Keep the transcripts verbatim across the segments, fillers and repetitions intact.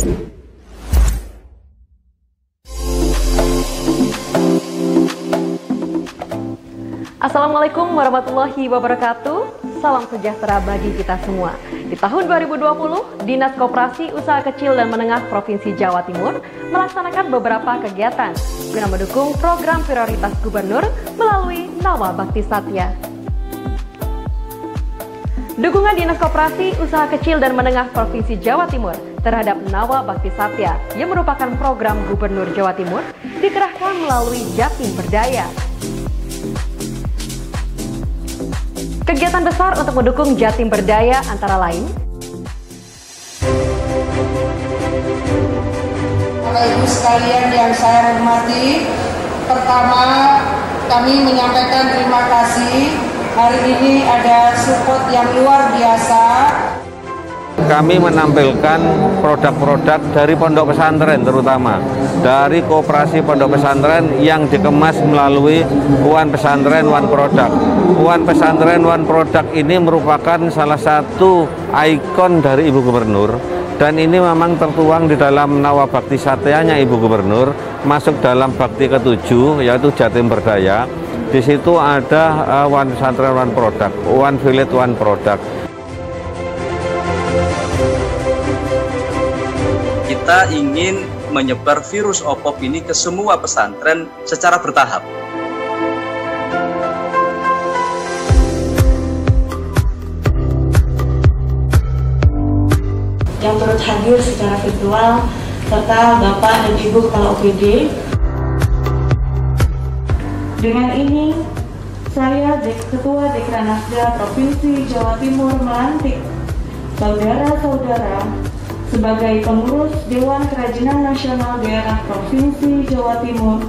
Assalamualaikum warahmatullahi wabarakatuh. Salam sejahtera bagi kita semua. Di tahun dua ribu dua puluh, Dinas Koperasi Usaha Kecil dan Menengah Provinsi Jawa Timur melaksanakan beberapa kegiatan guna mendukung program prioritas Gubernur melalui Nawa Bakti Satya. Dukungan Dinas Koperasi Usaha Kecil dan Menengah Provinsi Jawa Timur terhadap Nawa Bakti Satya yang merupakan program Gubernur Jawa Timur dikerahkan melalui Jatim Berdaya. Kegiatan besar untuk mendukung Jatim Berdaya antara lain Bapak Ibu sekalian yang saya hormati, pertama kami menyampaikan terima kasih. Hari ini ada support yang luar biasa. Kami menampilkan produk-produk dari pondok pesantren, terutama dari koperasi pondok pesantren yang dikemas melalui One Pesantren One Product. One Pesantren One Product ini merupakan salah satu ikon dari Ibu Gubernur, dan ini memang tertuang di dalam Nawa Bakti Satyanya Ibu Gubernur, masuk dalam bakti ketujuh yaitu Jatim Berdaya. Di situ ada uh, One Pesantren One Product, One Village One Product. Kita ingin menyebar virus O P O P ini ke semua pesantren secara bertahap. Yang turut hadir secara virtual serta Bapak dan Ibu Kepala O P D. Dengan ini, saya Ketua Dekranasda Provinsi Jawa Timur melantik saudara-saudara sebagai pengurus Dewan Kerajinan Nasional Daerah Provinsi Jawa Timur.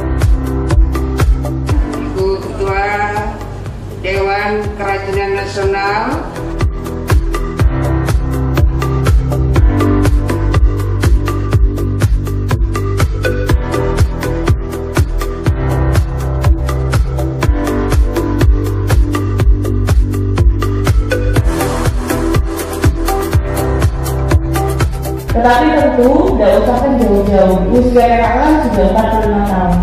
Ibu Ketua Dewan Kerajinan Nasional, Tetapi tentu tidak usah kan jauh-jauh, usia R A kan sudah empat puluh lima tahun.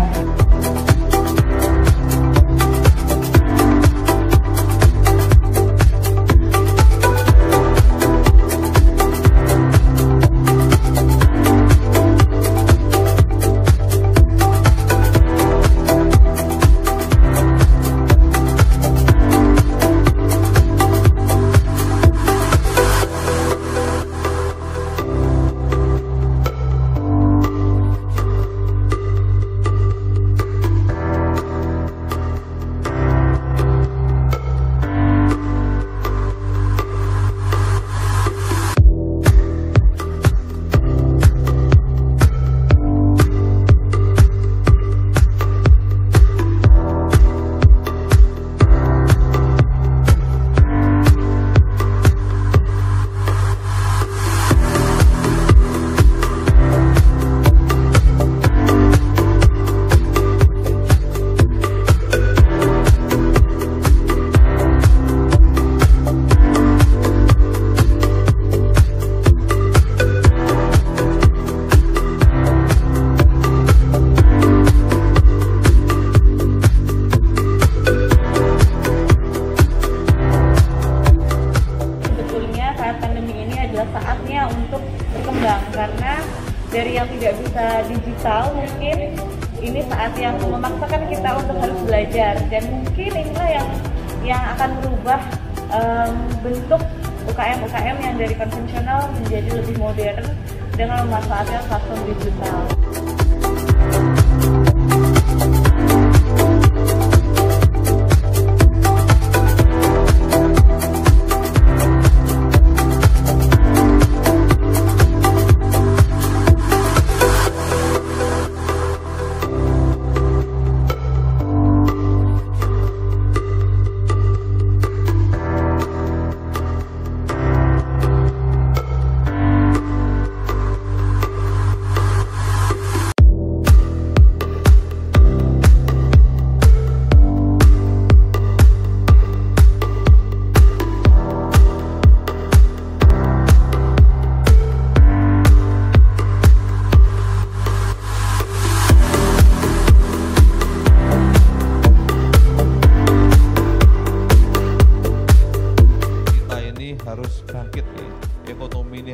saatnya untuk berkembang, karena dari yang tidak bisa digital mungkin ini saat yang memaksakan kita untuk harus belajar, dan mungkin inilah yang yang akan merubah um, bentuk U K M U K M yang dari konvensional menjadi lebih modern dengan memanfaatkan platform digital.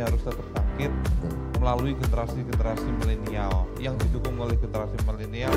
ekonomi harus tetap bangkit melalui generasi-generasi milenial yang didukung oleh generasi milenial.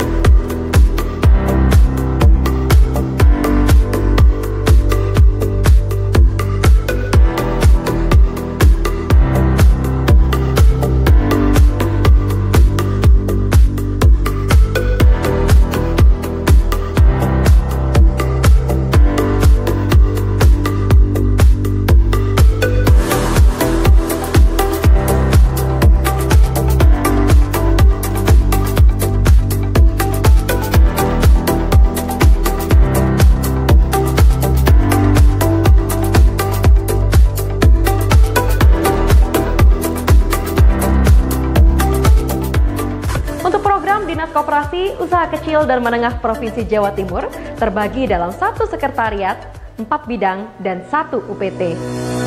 Dinas Koperasi Usaha Kecil dan Menengah Provinsi Jawa Timur terbagi dalam satu sekretariat, empat bidang, dan satu U P T.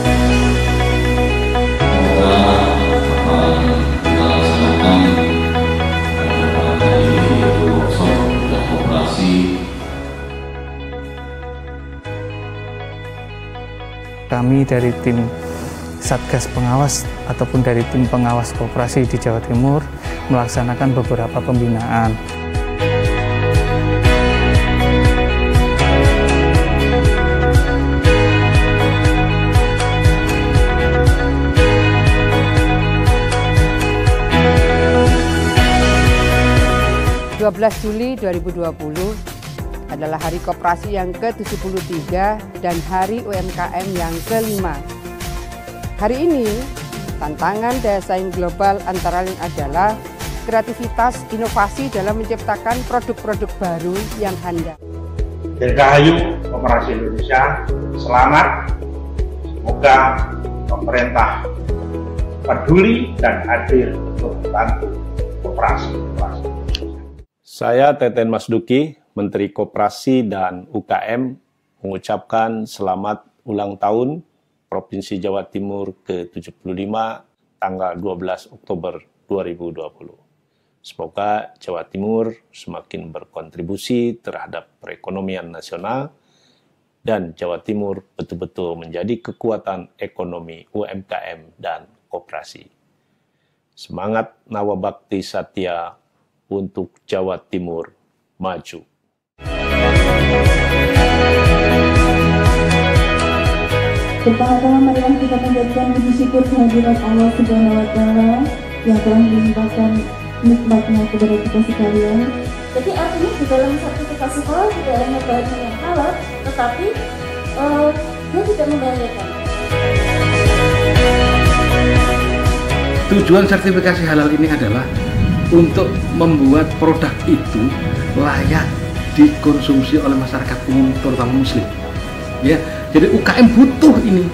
Kami dari tim Satgas Pengawas ataupun dari tim pengawas koperasi di Jawa Timur melaksanakan beberapa pembinaan. dua belas Juli dua ribu dua puluh adalah Hari Koperasi yang ke tujuh puluh tiga dan Hari U M K M yang kelima. Hari ini, tantangan daya saing global antara lain adalah kreativitas, inovasi dalam menciptakan produk-produk baru yang handal. Dirgahayu Koperasi Indonesia, selamat. Semoga pemerintah peduli dan hadir untuk membantu koperasi. Saya Teten Mas Duki, Menteri Koperasi dan U K M, mengucapkan selamat ulang tahun Provinsi Jawa Timur ke tujuh puluh lima tanggal dua belas Oktober dua ribu dua puluh. Semoga Jawa Timur semakin berkontribusi terhadap perekonomian nasional dan Jawa Timur betul-betul menjadi kekuatan ekonomi U M K M dan koperasi. Semangat Nawabakti Satya untuk Jawa Timur maju. Pertama-tama marilah kita panjatkan puji syukur kehadirat Allah Subhanahu wa Ta'ala yang telah melimpahkan nikmatnya kepada kita sekalian. Jadi artinya di dalam sertifikasi halal tidak hanya bahannya yang halal, tetapi uh, dia tidak membahayakan. Tujuan sertifikasi halal ini adalah untuk membuat produk itu layak dikonsumsi oleh masyarakat umum, terutama Muslim. Ya, jadi U K M butuh ini.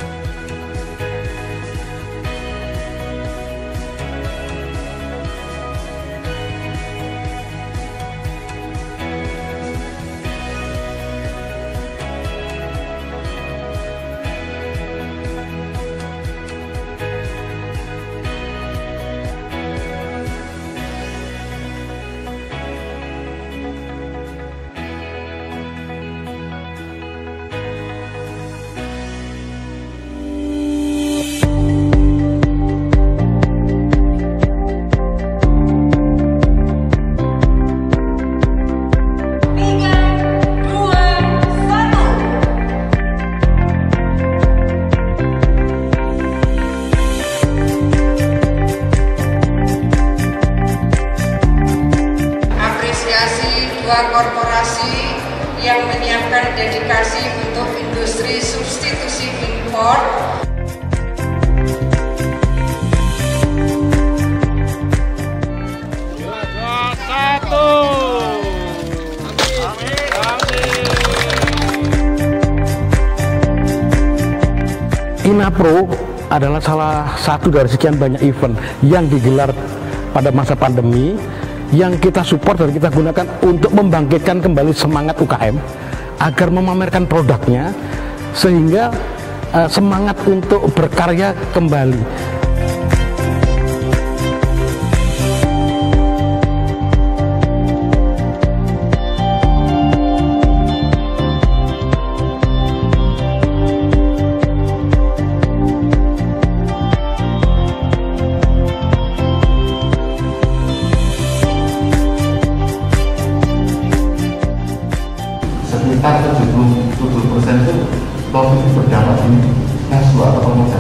Korporasi yang menyiapkan dedikasi untuk industri substitusi impor. Satu. Inapro adalah salah satu dari sekian banyak event yang digelar pada masa pandemi yang kita support dan kita gunakan untuk membangkitkan kembali semangat U K M agar memamerkan produknya sehingga uh, semangat untuk berkarya kembali. bagi nasuh atau pemuda.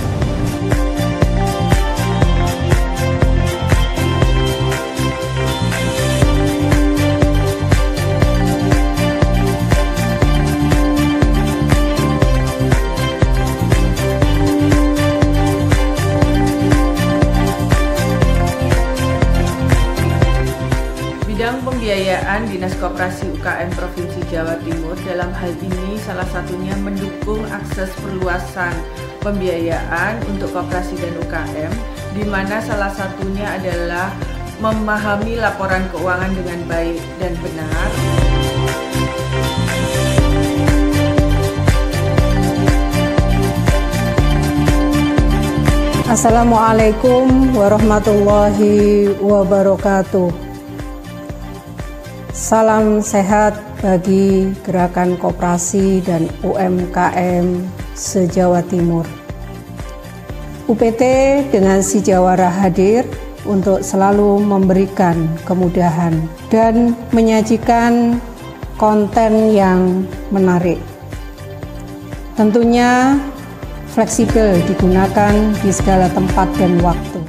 Bidang pembiayaan Dinas Koperasi U K M Provinsi Jawa Timur dalam hal ini salah satunya mendukung akses perluasan pembiayaan untuk koperasi dan U K M, di mana salah satunya adalah memahami laporan keuangan dengan baik dan benar. Assalamualaikum warahmatullahi wabarakatuh. Salam sehat bagi gerakan koperasi dan U M K M se-Jawa Timur. U P T dengan Si Jawara hadir untuk selalu memberikan kemudahan dan menyajikan konten yang menarik. Tentunya fleksibel digunakan di segala tempat dan waktu.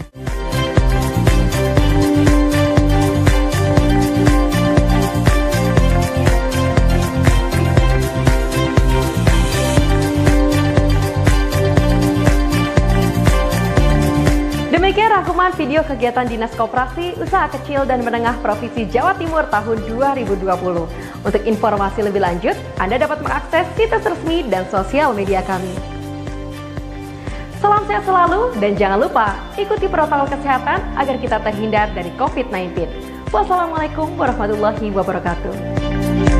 Demikian rangkuman video kegiatan Dinas Koperasi Usaha Kecil dan Menengah Provinsi Jawa Timur tahun dua ribu dua puluh. Untuk informasi lebih lanjut, Anda dapat mengakses situs resmi dan sosial media kami. Salam sehat selalu dan jangan lupa ikuti protokol kesehatan agar kita terhindar dari covid sembilan belas. Wassalamualaikum warahmatullahi wabarakatuh.